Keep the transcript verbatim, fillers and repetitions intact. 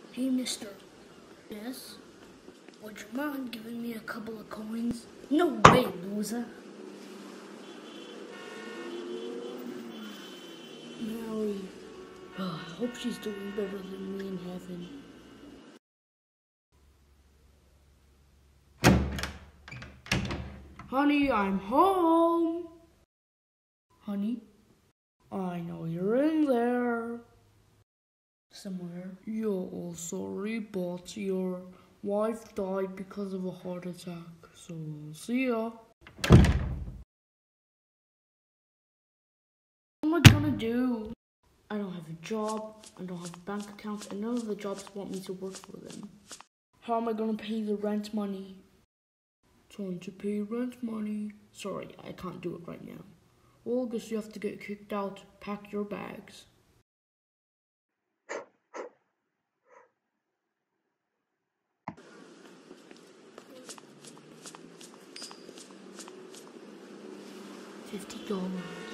Hey, mister. Yes? Would you mind giving me a couple of coins? No way, loser. Mary. Oh, I hope she's doing better than me in heaven. Honey, I'm home. Honey, I know you're in there. Somewhere. You're all sorry, but your wife died because of a heart attack. So, see ya. What am I gonna do? I don't have a job, I don't have a bank account, and none of the jobs want me to work for them. How am I gonna pay the rent money? Trying to pay rent money. Sorry, I can't do it right now. Well, guess you have to get kicked out. Pack your bags. Fifty dollars.